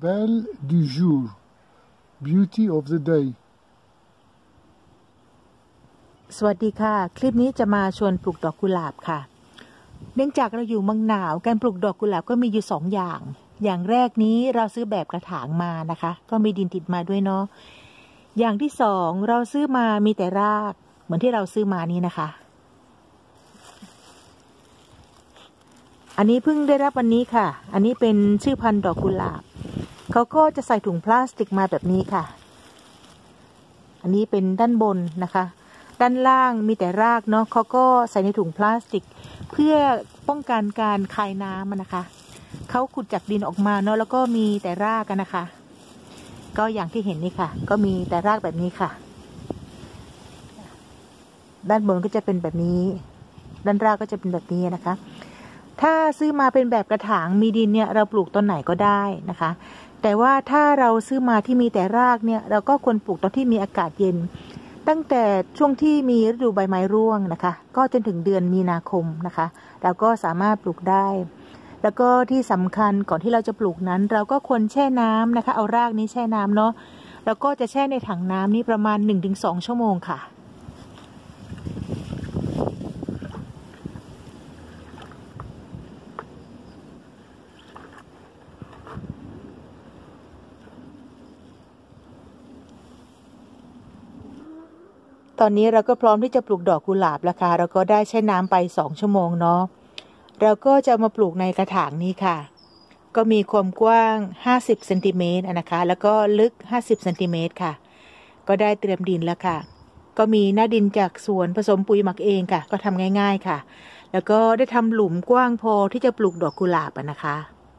Belle du jour Beauty of the day สวัสดีค่ะคลิปนี้จะมาชวนปลูกดอกกุหลาบค่ะเนื่องจากเราอยู่เมืองหนาวการปลูกดอกกุหลาบก็มีอยู่2 อย่างแรกนี้เราซื้อแบบกระถางมานะคะก็มีดินติดมาด้วยเนาะอย่างที่2เราซื้อมามีแต่รากเหมือนที่เราซื้อมานี้นะคะอันนี้เพิ่งได้รับวันนี้ค่ะอันนี้เป็นชื่อพันธุ์ดอกกุหลาบเขาก็จะใส่ถุงพลาสติกมาแบบนี้ค่ะอันนี้เป็นด้านบนนะคะด้านล่างมีแต่รากเนาะเขาก็ใส่ในถุงพลาสติกเพื่อป้องกันการคายน้ำนะคะเขาขุดจากดินออกมาเนาะแล้วก็มีแต่รากกันนะคะก็อย่างที่เห็นนี่ค่ะก็มีแต่รากแบบนี้ค่ะด้านบนก็จะเป็นแบบนี้ด้านรากก็จะเป็นแบบนี้นะคะถ้าซื้อมาเป็นแบบกระถางมีดินเนี่ยเราปลูกต้นไหนก็ได้นะคะแต่ว่าถ้าเราซื้อมาที่มีแต่รากเนี่ยเราก็ควรปลูกตอนที่มีอากาศเย็นตั้งแต่ช่วงที่มีฤดูใบไม้ร่วงนะคะก็จนถึงเดือนมีนาคมนะคะเราก็สามารถปลูกได้แล้วก็ที่สำคัญก่อนที่เราจะปลูกนั้นเราก็ควรแช่น้ำนะคะเอารากนี้แช่น้ำเนาะแล้วก็จะแช่ในถังน้ำนี้ประมาณ 1-2 ชั่วโมงค่ะตอนนี้เราก็พร้อมที่จะปลูกดอกกุหลาบแล้วค่ะเราก็ได้แช่น้ำไป2 ชั่วโมงเนาะเราก็จะมาปลูกในกระถางนี้ค่ะก็มีความกว้าง50 เซนติเมตรนะคะแล้วก็ลึก50 เซนติเมตรค่ะก็ได้เตรียมดินแล้วค่ะก็มีหน้าดินจากสวนผสมปุ๋ยหมักเองค่ะก็ทำง่ายๆค่ะแล้วก็ได้ทำหลุมกว้างพอที่จะปลูกดอกกุหลาบนะคะ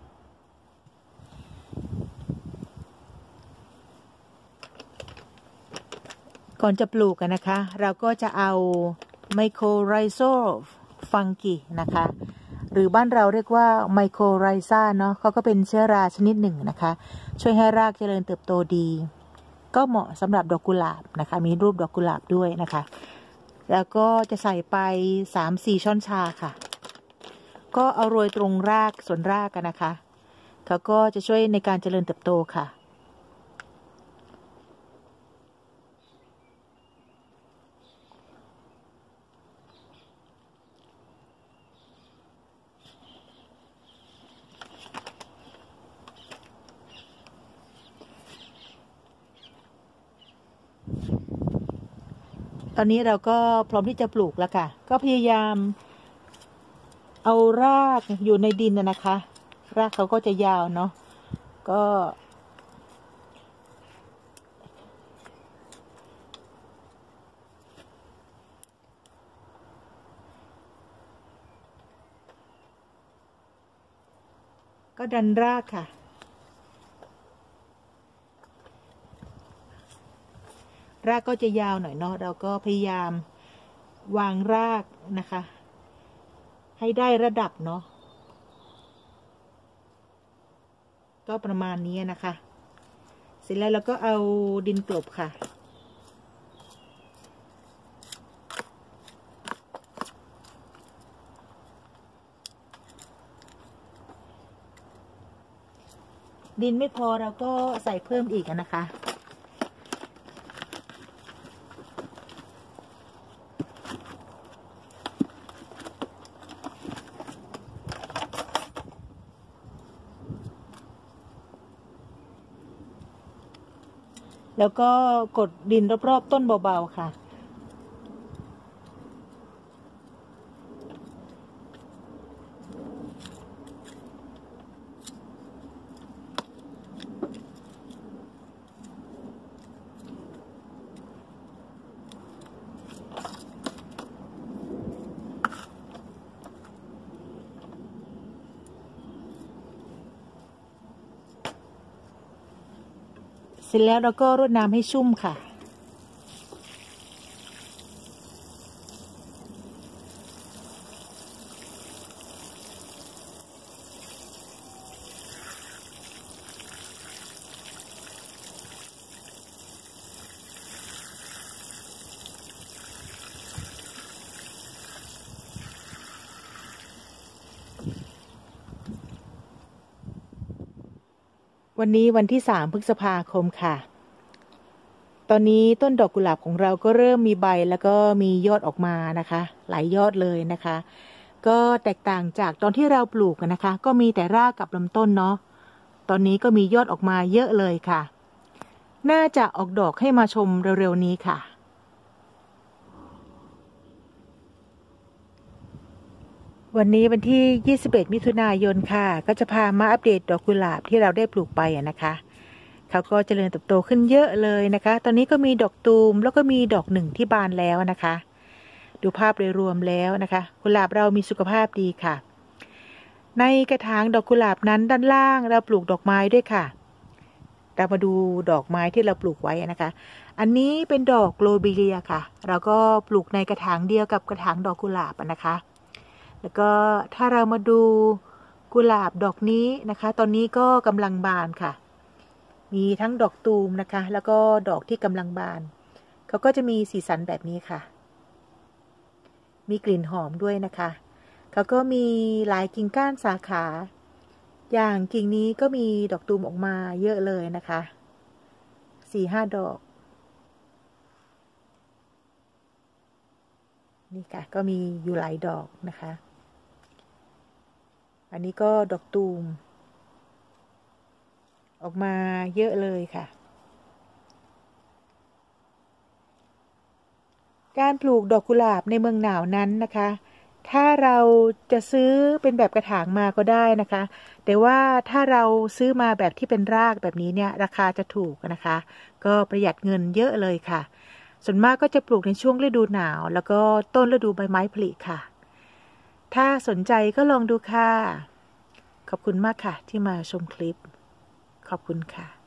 ก่อนจะปลูกกันนะคะเราก็จะเอาไมโครไรโซฟังกีนะคะหรือบ้านเราเรียกว่าไมโครไรซ่าเนาะเขาก็เป็นเชื้อราชนิดหนึ่งนะคะช่วยให้รากเจริญเติบโตดีก็เหมาะสำหรับดอกกุหลาบนะคะมีรูปดอกกุหลาบด้วยนะคะแล้วก็จะใส่ไป 3-4 ช้อนชาค่ะก็เอาโรยตรงรากส่วนรากกันนะคะเขาก็จะช่วยในการเจริญเติบโตค่ะตอนนี้เราก็พร้อมที่จะปลูกแล้วค่ะก็พยายามเอารากอยู่ในดินนะคะรากเขาก็จะยาวเนาะก็ดันรากค่ะรากก็จะยาวหน่อยเนาะเราก็พยายามวางรากนะคะให้ได้ระดับเนาะก็ประมาณนี้นะคะเสร็จแล้วเราก็เอาดินกลบค่ะดินไม่พอเราก็ใส่เพิ่มอีกนะคะแล้วก็กดดินรอบๆต้นเบาๆค่ะเสร็จแล้วเราก็รดน้ำให้ชุ่มค่ะววันนี้วันที่3 พฤษภาคมค่ะตอนนี้ต้นดอกกุหลาบของเราก็เริ่มมีใบแล้วก็มียอดออกมานะคะหลายยอดเลยนะคะก็แตกต่างจากตอนที่เราปลูกกันนะคะก็มีแต่รากกับลำต้นเนาะตอนนี้ก็มียอดออกมาเยอะเลยค่ะน่าจะออกดอกให้มาชมเร็วๆนี้ค่ะวันนี้วันที่21 มิถุนายนค่ะก็จะพามาอัปเดตดอกกุหลาบที่เราได้ปลูกไปนะคะเขาก็เจริญเติบโตขึ้นเยอะเลยนะคะตอนนี้ก็มีดอกตูมแล้วก็มีดอกหนึ่งที่บานแล้วนะคะดูภาพโดยรวมแล้วนะคะกุหลาบเรามีสุขภาพดีค่ะในกระถางดอกกุหลาบนั้นด้านล่างเราปลูกดอกไม้ด้วยค่ะเรามาดูดอกไม้ที่เราปลูกไว้นะคะอันนี้เป็นดอกโลบิเลียค่ะเราก็ปลูกในกระถางเดียวกับกระถางดอกกุหลาบนะคะแล้วก็ถ้าเรามาดูกุหลาบดอกนี้นะคะตอนนี้ก็กำลังบานค่ะมีทั้งดอกตูมนะคะแล้วก็ดอกที่กำลังบานเขาก็จะมีสีสันแบบนี้ค่ะมีกลิ่นหอมด้วยนะคะเขาก็มีหลายกิ่งก้านสาขาอย่างกิ่งนี้ก็มีดอกตูมออกมาเยอะเลยนะคะ 4-5 ดอกนี่ค่ะก็มีอยู่หลายดอกนะคะอันนี้ก็ดอกตูมออกมาเยอะเลยค่ะการปลูกดอกกุหลาบในเมืองหนาวนั้นนะคะถ้าเราจะซื้อเป็นแบบกระถางมาก็ได้นะคะแต่ว่าถ้าเราซื้อมาแบบที่เป็นรากแบบนี้เนี่ยราคาจะถูกนะคะก็ประหยัดเงินเยอะเลยค่ะส่วนมากก็จะปลูกในช่วงฤดูหนาวแล้วก็ต้นฤดูใบไม้ผลิค่ะถ้าสนใจก็ลองดูค่ะขอบคุณมากค่ะที่มาชมคลิปขอบคุณค่ะ